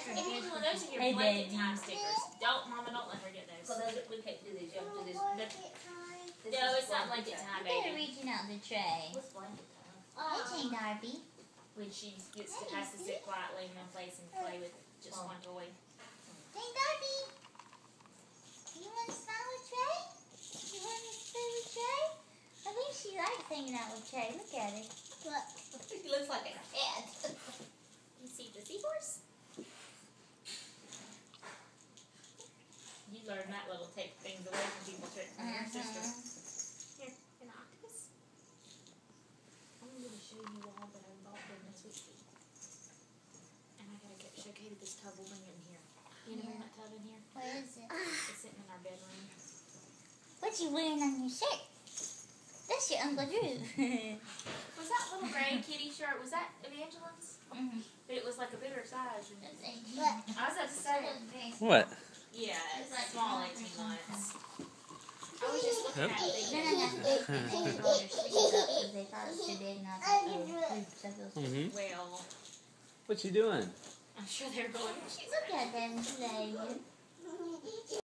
And you one of those are your Hey, blanket Daddy. time stickers. Mama, don't let her get those. So we can't do this. You have to do this. No, it's not blanket time, They're baby. reaching out the tray. What's blanket time? Hey, Jane Darby. When she has to sit quietly in one place and play with just one toy. Jane Darby. You want to smile with Trey? You want to play with Trey? I think she likes hanging out with Trey. Look at her. Look. He looks like a cat. You see the seahorse? You learned that little take things away from people trick from your sister. Here, an octopus. I'm going to show you all that I bought during this week. And I gotta show Katie this tub. We'll bring it in here. You know that tub in here? Where is it? It's sitting in our bedroom. What you wearing on your shirt? That's your Uncle Drew. Was that little gray kitty shirt, was that Evangeline's? Mm-hmm. But it was like a bigger size. And That's I was about to say, What? yeah, it's like small 18 months. I was just looking at No, the no, no. They roll your sleeves up because they thought it was too big, and I was like, oh, Mm-hmm. well, What you doing? I'm sure they're going, she's look at them today.